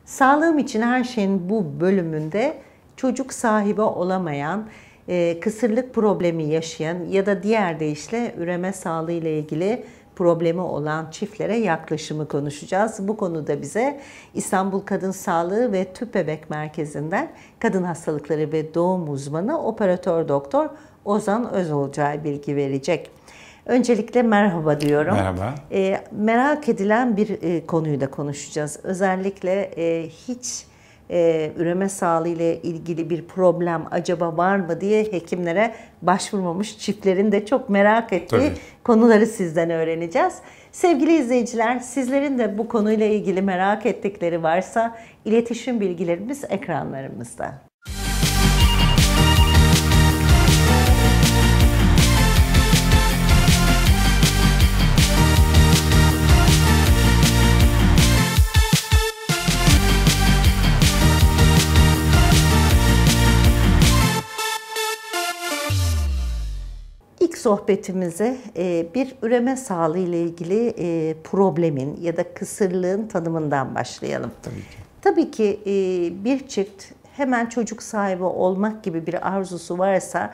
Sağlığım için her şeyin bu bölümünde çocuk sahibi olamayan, kısırlık problemi yaşayan ya da diğer deyişle üreme sağlığı ile ilgili problemi olan çiftlere yaklaşımı konuşacağız. Bu konuda bize İstanbul Kadın Sağlığı ve Tüp Bebek Merkezi'nden kadın hastalıkları ve doğum uzmanı operatör doktor Ozan Özolcay bilgi verecek. Öncelikle merhaba diyorum. Merhaba. Merak edilen bir konuyu da konuşacağız. Özellikle hiç üreme sağlığı ile ilgili bir problem acaba var mı diye hekimlere başvurmamış çiftlerin de çok merak ettiği konuları sizden öğreneceğiz. Sevgili izleyiciler, sizlerin de bu konuyla ilgili merak ettikleri varsa iletişim bilgilerimiz ekranlarımızda. İlk sohbetimize bir üreme sağlığı ile ilgili problemin ya da kısırlığın tanımından başlayalım. Tabii ki. Tabii ki bir çift hemen çocuk sahibi olmak gibi bir arzusu varsa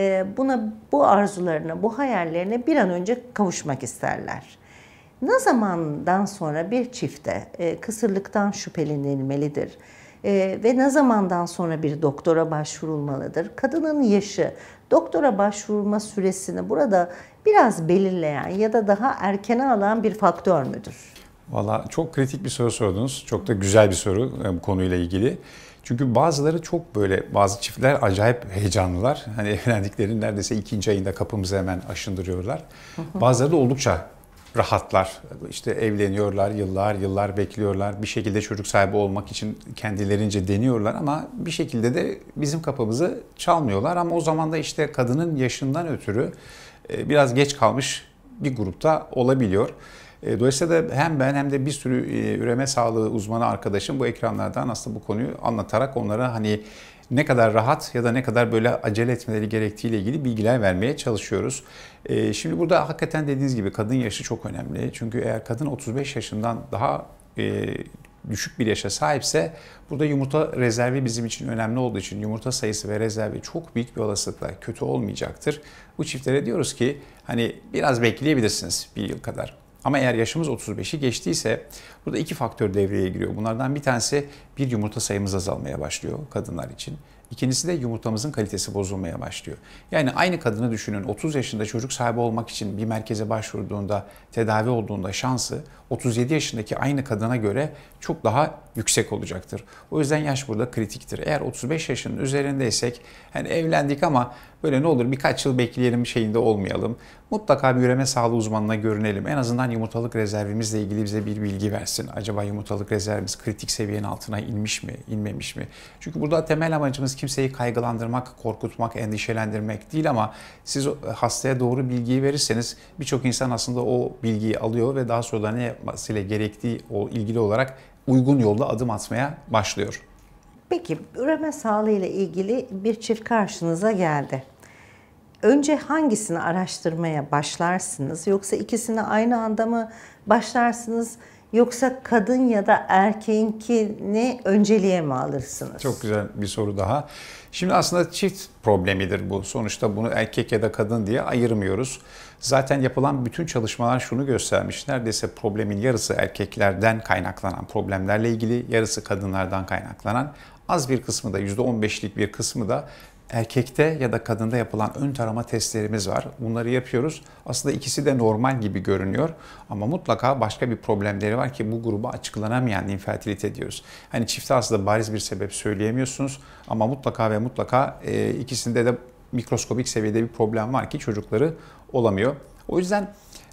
bu arzularına, bu hayallerine bir an önce kavuşmak isterler. Ne zamandan sonra bir çifte kısırlıktan şüphelenilmelidir? Ve ne zamandan sonra bir doktora başvurulmalıdır? Kadının yaşı, doktora başvurma süresini burada biraz belirleyen ya da daha erkene alan bir faktör müdür? Valla çok kritik bir soru sordunuz. Çok da güzel bir soru bu konuyla ilgili. Çünkü bazıları çok böyle, bazı çiftler acayip heyecanlılar. Hani evlendiklerinin neredeyse 2. ayında kapımızı hemen aşındırıyorlar. Bazıları da oldukça rahatlar. İşte evleniyorlar, yıllar bekliyorlar. Bir şekilde çocuk sahibi olmak için kendilerince deniyorlar ama bir şekilde de bizim kapımızı çalmıyorlar. Ama o zaman da işte kadının yaşından ötürü biraz geç kalmış bir grupta olabiliyor. Dolayısıyla da hem ben hem de bir sürü üreme sağlığı uzmanı arkadaşım bu ekranlardan aslında bu konuyu anlatarak onlara hani ne kadar rahat ya da ne kadar böyle acele etmeleri gerektiğiyle ilgili bilgiler vermeye çalışıyoruz. Şimdi burada hakikaten dediğiniz gibi kadın yaşı çok önemli. Çünkü eğer kadın 35 yaşından daha düşük bir yaşa sahipse burada yumurta rezervi bizim için önemli olduğu için yumurta sayısı ve rezervi çok büyük bir olasılıkla kötü olmayacaktır. Bu çiftlere diyoruz ki hani biraz bekleyebilirsiniz bir yıl kadar. Ama eğer yaşımız 35'i geçtiyse burada 2 faktör devreye giriyor. Bunlardan bir tanesi bir yumurta sayımız azalmaya başlıyor kadınlar için. İkincisi de yumurtamızın kalitesi bozulmaya başlıyor. Yani aynı kadını düşünün 30 yaşında çocuk sahibi olmak için bir merkeze başvurduğunda, tedavi olduğunda şansı 37 yaşındaki aynı kadına göre çok daha yüksek olacaktır. O yüzden yaş burada kritiktir. Eğer 35 yaşının üzerindeysek hani evlendik ama böyle ne olur birkaç yıl bekleyelim şeyinde olmayalım. Mutlaka bir üreme sağlığı uzmanına görünelim. En azından yumurtalık rezervimizle ilgili bize bir bilgi versin. Acaba yumurtalık rezervimiz kritik seviyenin altına inmiş mi, inmemiş mi? Çünkü burada temel amacımız kimseyi kaygılandırmak, korkutmak, endişelendirmek değil ama siz hastaya doğru bilgiyi verirseniz birçok insan aslında o bilgiyi alıyor ve daha sonra ne yapmasıyla gerektiği o ilgili olarak uygun yolda adım atmaya başlıyor. Peki üreme sağlığı ile ilgili bir çift karşınıza geldi. Önce hangisini araştırmaya başlarsınız? Yoksa ikisini aynı anda mı başlarsınız? Yoksa kadın ya da erkeğinkini önceliğe mi alırsınız? Çok güzel bir soru daha. Şimdi aslında çift problemidir bu. Sonuçta bunu erkek ya da kadın diye ayırmıyoruz. Zaten yapılan bütün çalışmalar şunu göstermiş. Neredeyse problemin yarısı erkeklerden kaynaklanan problemlerle ilgili, yarısı kadınlardan kaynaklanan, az bir kısmı da %15'lik bir kısmı da erkekte ya da kadında yapılan ön tarama testlerimiz var. Bunları yapıyoruz. Aslında ikisi de normal gibi görünüyor. Ama mutlaka başka bir problemleri var ki bu gruba açıklanamayan infertilite diyoruz. Hani çifte aslında bariz bir sebep söyleyemiyorsunuz. Ama mutlaka ve mutlaka ikisinde de mikroskobik seviyede bir problem var ki çocukları olamıyor. O yüzden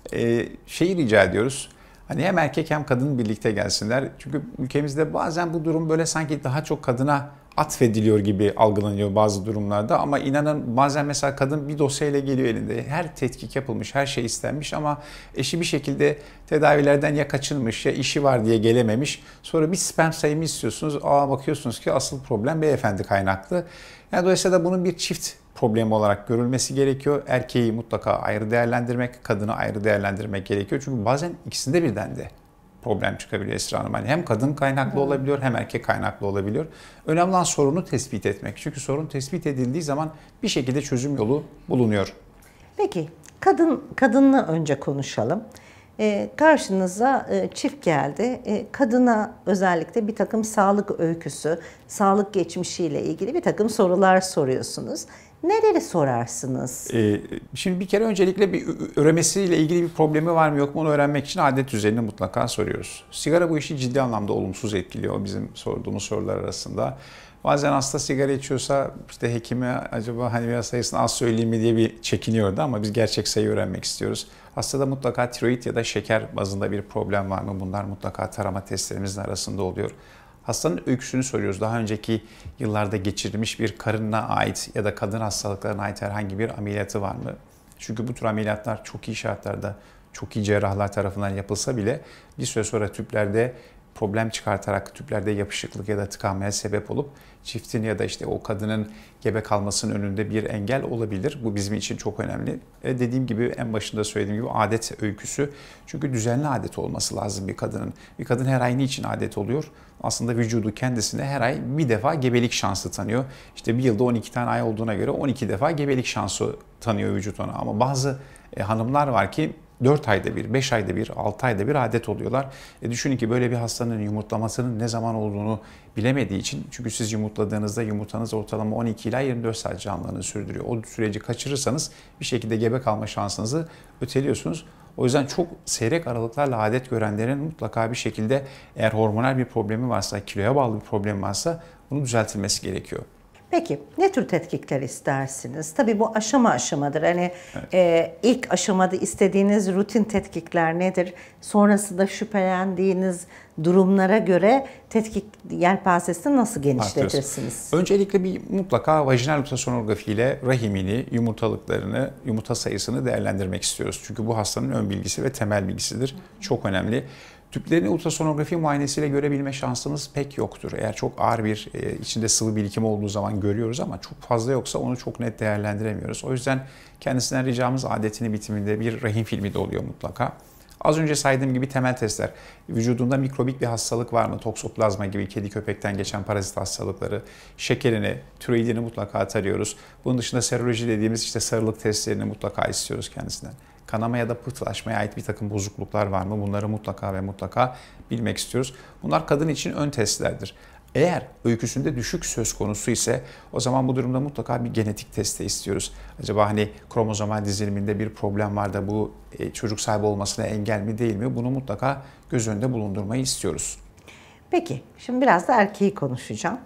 şeyi rica ediyoruz. Hani hem erkek hem kadın birlikte gelsinler. Çünkü ülkemizde bazen bu durum böyle sanki daha çok kadına atfediliyor gibi algılanıyor bazı durumlarda ama inanın bazen mesela kadın bir dosyayla geliyor elinde. Her tetkik yapılmış, her şey istenmiş ama eşi bir şekilde tedavilerden ya kaçınmış ya işi var diye gelememiş. Sonra bir sperm sayımı istiyorsunuz. Bakıyorsunuz ki asıl problem beyefendi kaynaklı. Yani dolayısıyla bunun bir çift problemi olarak görülmesi gerekiyor. Erkeği mutlaka ayrı değerlendirmek, kadını ayrı değerlendirmek gerekiyor. Çünkü bazen ikisinde birden de problem çıkabiliyor Esra Hanım. Hani hem kadın kaynaklı olabiliyor hem erkek kaynaklı olabiliyor. Önemli olan sorunu tespit etmek. Çünkü sorun tespit edildiği zaman bir şekilde çözüm yolu bulunuyor. Peki kadınla önce konuşalım. Karşınıza çift geldi. Kadına özellikle bir takım sağlık öyküsü, sağlık geçmişiyle ilgili bir takım sorular soruyorsunuz. Neleri sorarsınız? Şimdi bir kere öncelikle bir üremesiyle ilgili bir problemi var mı yok mu onu öğrenmek için adet düzenini mutlaka soruyoruz. Sigara bu işi ciddi anlamda olumsuz etkiliyor bizim sorduğumuz sorular arasında. Bazen hasta sigara içiyorsa işte hekime acaba hani biraz sayısını az söyleyeyim mi diye bir çekiniyordu ama biz gerçek sayıyı öğrenmek istiyoruz. Hastada mutlaka tiroid ya da şeker bazında bir problem var mı? Bunlar mutlaka tarama testlerimizin arasında oluyor. Hastanın öyküsünü soruyoruz. Daha önceki yıllarda geçirilmiş bir karına ait ya da kadın hastalıklarına ait herhangi bir ameliyatı var mı? Çünkü bu tür ameliyatlar çok iyi şartlarda, çok iyi cerrahlar tarafından yapılsa bile bir süre sonra tüplerde problem çıkartarak tüplerde yapışıklık ya da tıkanmaya sebep olup çiftin ya da işte o kadının gebe kalmasının önünde bir engel olabilir. Bu bizim için çok önemli. Dediğim gibi en başında söylediğim gibi adet öyküsü. Çünkü düzenli adet olması lazım bir kadının. Bir kadın her ay niçin adet oluyor? Aslında vücudu kendisine her ay bir defa gebelik şansı tanıyor. İşte bir yılda 12 tane ay olduğuna göre 12 defa gebelik şansı tanıyor vücut ona. Ama bazı hanımlar var ki 4 ayda bir, 5 ayda bir, 6 ayda bir adet oluyorlar. Düşünün ki böyle bir hastanın yumurtlamasının ne zaman olduğunu bilemediği için, çünkü siz yumurtladığınızda yumurtanız ortalama 12 ila 24 saat canlılığını sürdürüyor. O süreci kaçırırsanız bir şekilde gebe kalma şansınızı öteliyorsunuz. O yüzden çok seyrek aralıklarla adet görenlerin mutlaka bir şekilde eğer hormonal bir problemi varsa, kiloya bağlı bir problemi varsa bunu düzeltilmesi gerekiyor. Peki ne tür tetkikler istersiniz? Tabii bu aşama aşamadır. Hani ilk aşamada istediğiniz rutin tetkikler nedir? Sonrasında şüphelendiğiniz durumlara göre tetkik yelpazesini nasıl genişletirsiniz? Öncelikle bir mutlaka vajinal ultrasonografi ile rahimini, yumurtalıklarını, yumurta sayısını değerlendirmek istiyoruz. Çünkü bu hastanın ön bilgisi ve temel bilgisidir. Çok önemli. Tüplerini ultrasonografi muayenesiyle görebilme şansımız pek yoktur. Eğer çok ağır bir içinde sıvı birikimi olduğu zaman görüyoruz ama çok fazla yoksa onu çok net değerlendiremiyoruz. O yüzden kendisinden ricamız adetinin bitiminde bir rahim filmi de oluyor mutlaka. Az önce saydığım gibi temel testler. Vücudunda mikrobik bir hastalık var mı? Toksoplazma gibi kedi köpekten geçen parazit hastalıkları, şekerini, tiroidini mutlaka tarıyoruz. Bunun dışında seroloji dediğimiz işte sarılık testlerini mutlaka istiyoruz kendisinden. Kanama ya da pıhtılaşmaya ait bir takım bozukluklar var mı? Bunları mutlaka ve mutlaka bilmek istiyoruz. Bunlar kadın için ön testlerdir. Eğer öyküsünde düşük söz konusu ise o zaman bu durumda mutlaka bir genetik testi istiyoruz. Acaba hani kromozomal diziliminde bir problem var da bu çocuk sahibi olmasına engel mi değil mi? Bunu mutlaka göz önünde bulundurmayı istiyoruz. Peki şimdi biraz da erkeği konuşacağım.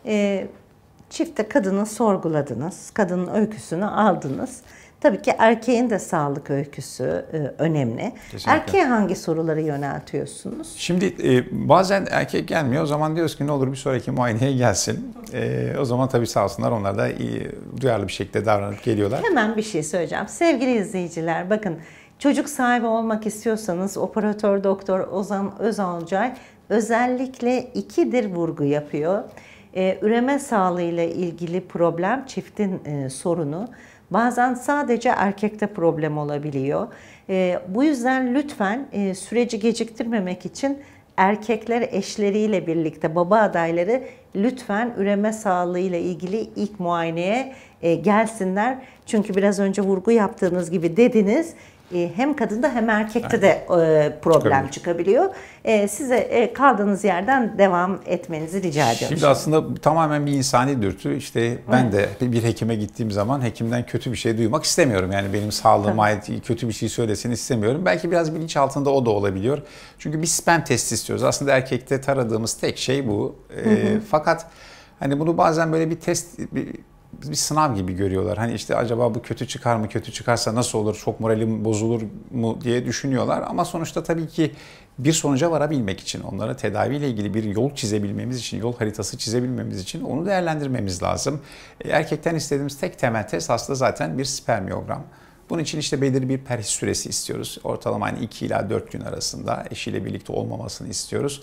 Çifte kadını sorguladınız, kadının öyküsünü aldınız. Tabii ki erkeğin de sağlık öyküsü önemli. Kesinlikle. Erkeğe hangi soruları yöneltiyorsunuz? Şimdi bazen erkek gelmiyor. O zaman diyoruz ki ne olur bir sonraki muayeneye gelsin. O zaman tabii sağ olsunlar onlar da duyarlı bir şekilde davranıp geliyorlar. Hemen bir şey söyleyeceğim. Sevgili izleyiciler bakın çocuk sahibi olmak istiyorsanız operatör doktor Ozan Özalcay özellikle ikidir vurgu yapıyor. Üreme sağlığıyla ilgili problem çiftin sorunu. Bazen sadece erkekte problem olabiliyor. Bu yüzden lütfen süreci geciktirmemek için erkekler eşleriyle birlikte baba adayları lütfen üreme sağlığıyla ilgili ilk muayeneye gelsinler. Çünkü biraz önce vurgu yaptığınız gibi dediniz hem kadında hem erkekte de problem çıkabiliyor. Size kaldığınız yerden devam etmenizi rica ediyorum. Şimdi aslında tamamen bir insani dürtü. İşte ben de bir hekime gittiğim zaman hekimden kötü bir şey duymak istemiyorum. Yani benim sağlığıma ait kötü bir şey söylesin istemiyorum. Belki biraz bilinç altında o da olabiliyor. Çünkü bir sperm testi istiyoruz. Aslında erkekte taradığımız tek şey bu. Fakat hani bunu bazen böyle bir test... Bir sınav gibi görüyorlar. Hani işte acaba bu kötü çıkar mı? Kötü çıkarsa nasıl olur? Çok moralim bozulur mu diye düşünüyorlar. Ama sonuçta tabii ki bir sonuca varabilmek için, onlara tedaviyle ilgili bir yol çizebilmemiz için, yol haritası çizebilmemiz için onu değerlendirmemiz lazım. Erkekten istediğimiz tek temel test aslında zaten bir spermiyogram. Bunun için işte belirli bir perhis süresi istiyoruz. Ortalama 2 ila 4 gün arasında eşiyle birlikte olmamasını istiyoruz.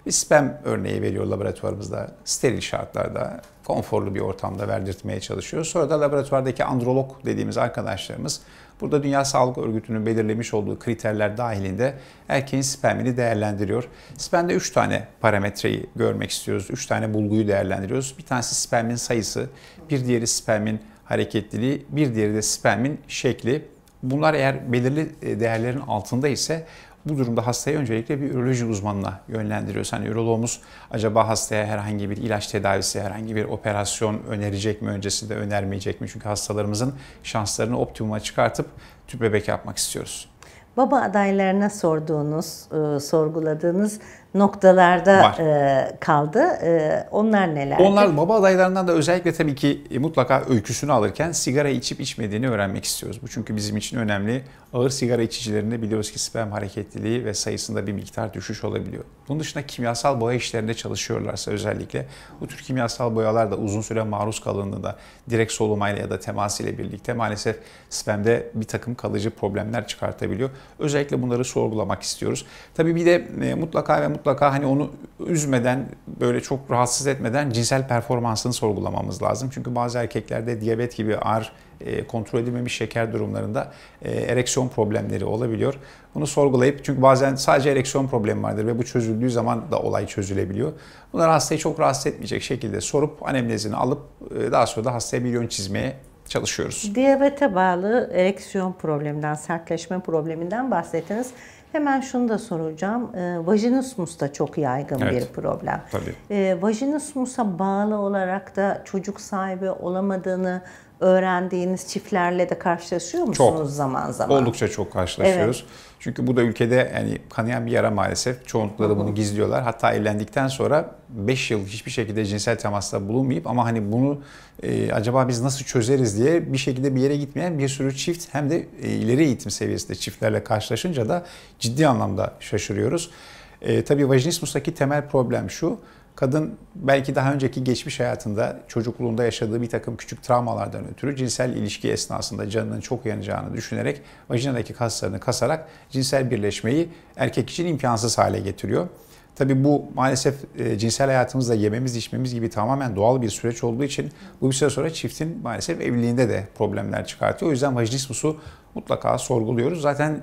bir sperm örneği veriyor laboratuvarımızda. Steril şartlarda, konforlu bir ortamda verdirtmeye çalışıyoruz. Sonra da laboratuvardaki androlog dediğimiz arkadaşlarımız burada Dünya Sağlık Örgütü'nün belirlemiş olduğu kriterler dahilinde erkeğin spermini değerlendiriyor. Spermde 3 tane parametreyi görmek istiyoruz. 3 tane bulguyu değerlendiriyoruz. Bir tanesi spermin sayısı, bir diğeri spermin hareketliliği, bir diğeri de spermin şekli. Bunlar eğer belirli değerlerin altında ise bu durumda hastayı öncelikle bir üroloji uzmanına yönlendiriyoruz. Hani üroloğumuz acaba hastaya herhangi bir ilaç tedavisi, herhangi bir operasyon önerecek mi, öncesinde önermeyecek mi? Çünkü hastalarımızın şanslarını optimuma çıkartıp tüp bebek yapmak istiyoruz. Baba adaylarına sorduğunuz, sorguladığınız noktalarda kaldı. Onlar neler? Onlar baba adaylarından da özellikle tabii ki mutlaka öyküsünü alırken sigara içip içmediğini öğrenmek istiyoruz. Bu çünkü bizim için önemli. Ağır sigara içicilerinde biliyoruz ki sperm hareketliliği ve sayısında bir miktar düşüş olabiliyor. Bunun dışında kimyasal boya işlerinde çalışıyorlarsa özellikle bu tür kimyasal boyalar da uzun süre maruz kalındığında direkt solumayla ya da temas ile birlikte maalesef spermde bir takım kalıcı problemler çıkartabiliyor. Özellikle bunları sorgulamak istiyoruz. Tabii bir de mutlaka hani onu üzmeden, böyle çok rahatsız etmeden cinsel performansını sorgulamamız lazım. Çünkü bazı erkeklerde diyabet gibi ağır kontrol edilmemiş şeker durumlarında ereksiyon problemleri olabiliyor. Bunu sorgulayıp, çünkü bazen sadece ereksiyon problemi vardır ve bu çözüldüğü zaman da olay çözülebiliyor. Bunları hastayı çok rahatsız etmeyecek şekilde sorup anemnezini alıp daha sonra da hastaya bir yön çizmeye çalışıyoruz. Diyabete bağlı ereksiyon probleminden, sertleşme probleminden bahsettiniz. Hemen şunu da soracağım. Vajinismus da çok yaygın bir problem. Tabii. Vajinismus'a bağlı olarak da çocuk sahibi olamadığını öğrendiğiniz çiftlerle de karşılaşıyor musunuz zaman zaman? Oldukça çok karşılaşıyoruz. Evet. Çünkü bu da ülkede yani kanayan bir yara maalesef. Çoğunlukla da bunu gizliyorlar. Hatta evlendikten sonra 5 yıl hiçbir şekilde cinsel temasta bulunmayıp ama hani bunu acaba biz nasıl çözeriz diye bir şekilde bir yere gitmeyen bir sürü çift, hem de ileri eğitim seviyesinde çiftlerle karşılaşınca da ciddi anlamda şaşırıyoruz. Tabii vajinismustaki temel problem şu: kadın belki daha önceki geçmiş hayatında çocukluğunda yaşadığı bir takım küçük travmalardan ötürü cinsel ilişki esnasında canının çok yanacağını düşünerek vajinadaki kaslarını kasarak cinsel birleşmeyi erkek için imkansız hale getiriyor. Tabii bu maalesef cinsel hayatımızda yememiz, içmemiz gibi tamamen doğal bir süreç olduğu için bu bir süre sonra çiftin maalesef evliliğinde de problemler çıkartıyor. O yüzden vajinismusu mutlaka sorguluyoruz. Zaten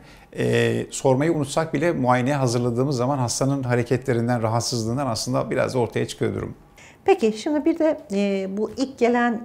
sormayı unutsak bile muayeneye hazırladığımız zaman hastanın hareketlerinden, rahatsızlığından aslında biraz da ortaya çıkıyor durum. Peki şimdi bir de bu ilk gelen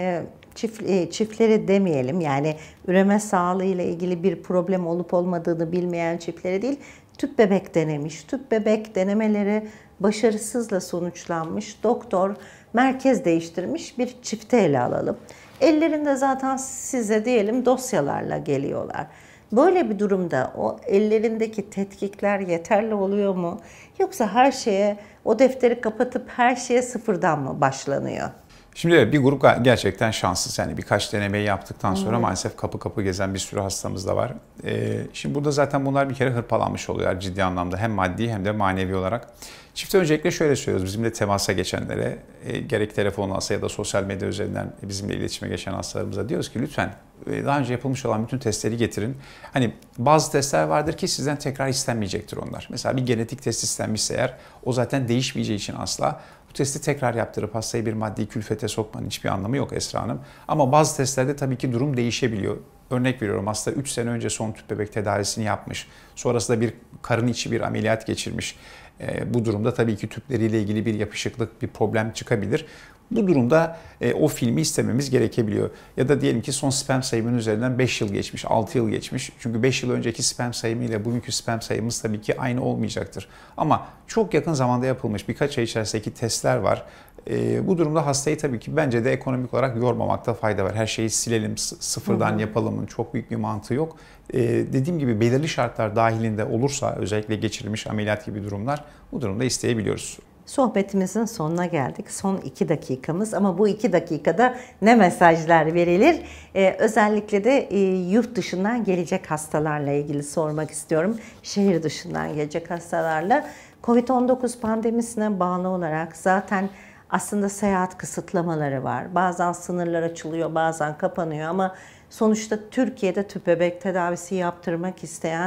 çiftleri demeyelim, yani üreme sağlığı ile ilgili bir problem olup olmadığını bilmeyen çiftlere değil, tüp bebek denemiş, tüp bebek denemeleri başarısızla sonuçlanmış, doktor merkez değiştirmiş bir çifte ele alalım. Ellerinde zaten size diyelim dosyalarla geliyorlar. Böyle bir durumda o ellerindeki tetkikler yeterli oluyor mu? Yoksa her şeye, o defteri kapatıp her şeye sıfırdan mı başlanıyor? Şimdi bir grup gerçekten şanssız. Yani birkaç denemeyi yaptıktan sonra maalesef kapı kapı gezen bir sürü hastamız da var. Şimdi burada zaten bunlar bir kere hırpalanmış oluyorlar ciddi anlamda. Hem maddi hem de manevi olarak. Çifte öncelikle şöyle söylüyoruz. Bizimle temasa geçenlere, gerek telefon alsa ya da sosyal medya üzerinden bizimle iletişime geçen hastalarımıza diyoruz ki lütfen daha önce yapılmış olan bütün testleri getirin. Hani bazı testler vardır ki sizden tekrar istenmeyecektir onlar. Mesela bir genetik test istenmişse eğer, o zaten değişmeyeceği için asla bu testi tekrar yaptırıp hastayı bir maddi külfete sokmanın hiçbir anlamı yok Esra Hanım. Ama bazı testlerde tabii ki durum değişebiliyor. Örnek veriyorum, hasta 3 sene önce son tüp bebek tedavisini yapmış. Sonrasında bir karın içi bir ameliyat geçirmiş. Bu durumda tabii ki tüpleriyle ilgili bir yapışıklık, bir problem çıkabilir. Bu durumda o filmi istememiz gerekebiliyor. Ya da diyelim ki son sperm sayımının üzerinden 5 yıl geçmiş, 6 yıl geçmiş. Çünkü 5 yıl önceki sperm sayımı ile bugünkü sperm sayımız tabii ki aynı olmayacaktır. Ama çok yakın zamanda yapılmış birkaç ay içerisindeki testler var. Bu durumda hastayı tabii ki bence de ekonomik olarak yormamakta fayda var. Her şeyi silelim, sıfırdan yapalımın çok büyük bir mantığı yok. Dediğim gibi belirli şartlar dahilinde olursa, özellikle geçirilmiş ameliyat gibi durumlar, bu durumda isteyebiliyoruz. Sohbetimizin sonuna geldik. Son 2 dakikamız, ama bu 2 dakikada ne mesajlar verilir? Özellikle de yurt dışından gelecek hastalarla ilgili sormak istiyorum. Şehir dışından gelecek hastalarla. Covid-19 pandemisine bağlı olarak zaten aslında seyahat kısıtlamaları var. Bazen sınırlar açılıyor, bazen kapanıyor ama sonuçta Türkiye'de tüp bebek tedavisi yaptırmak isteyen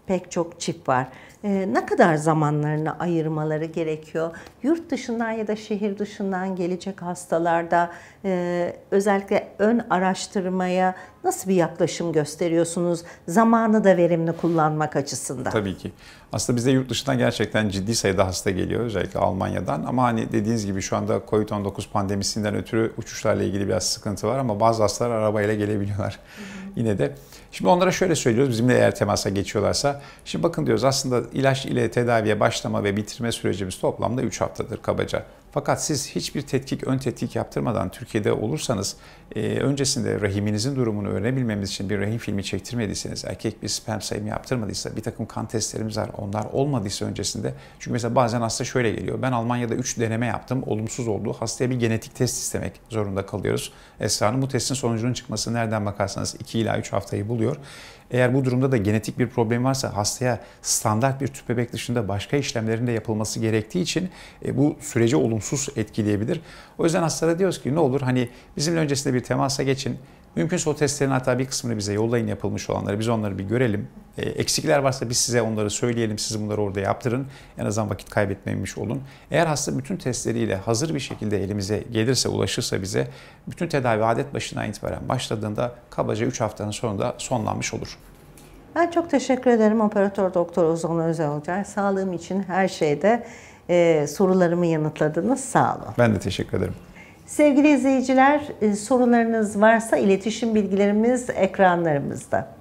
pek çok çift var. Ne kadar zamanlarını ayırmaları gerekiyor? Yurt dışından ya da şehir dışından gelecek hastalarda özellikle ön araştırmaya nasıl bir yaklaşım gösteriyorsunuz? Zamanı da verimli kullanmak açısından. Tabii ki. Aslında bizde yurt dışından gerçekten ciddi sayıda hasta geliyor, özellikle Almanya'dan. Ama hani dediğiniz gibi şu anda COVID-19 pandemisinden ötürü uçuşlarla ilgili biraz sıkıntı var ama bazı hastalar arabayla gelebiliyorlar. Yine de. Şimdi onlara şöyle söylüyoruz, bizimle eğer temasa geçiyorlarsa. Şimdi bakın diyoruz, aslında ilaç ile tedaviye başlama ve bitirme sürecimiz toplamda 3 haftadır kabaca. Fakat siz hiçbir ön tetkik yaptırmadan Türkiye'de olursanız, öncesinde rahiminizin durumunu öğrenebilmemiz için bir rahim filmi çektirmediyseniz, erkek bir sperm sayımı yaptırmadıysa, bir takım kan testlerimiz var, onlar olmadıysa öncesinde. Çünkü mesela bazen hasta şöyle geliyor, ben Almanya'da 3 deneme yaptım, olumsuz oldu. Hastaya bir genetik test istemek zorunda kalıyoruz. Esra Hanım, bu testin sonucunun çıkması nereden bakarsanız 2 ila 3 haftayı buluyor. Eğer bu durumda da genetik bir problem varsa hastaya standart bir tüp bebek dışında başka işlemlerin de yapılması gerektiği için bu süreci olumsuz etkileyebilir. O yüzden hastalara diyoruz ki ne olur hani bizimle öncesinde bir temasa geçin. Mümkünse o testlerin hatta bir kısmını bize yollayın, yapılmış olanları. Biz onları bir görelim. Eksikler varsa biz size onları söyleyelim. Siz bunları orada yaptırın. En azından vakit kaybetmemiş olun. Eğer hasta bütün testleriyle hazır bir şekilde elimize gelirse, ulaşırsa bize, bütün tedavi adet başından itibaren başladığında kabaca 3 haftanın sonunda sonlanmış olur. Ben çok teşekkür ederim Operatör Doktor Ozan Özelolcay. Sağlığım için her şeyde sorularımı yanıtladınız. Sağ olun. Ben de teşekkür ederim. Sevgili izleyiciler, sorularınız varsa iletişim bilgilerimiz ekranlarımızda.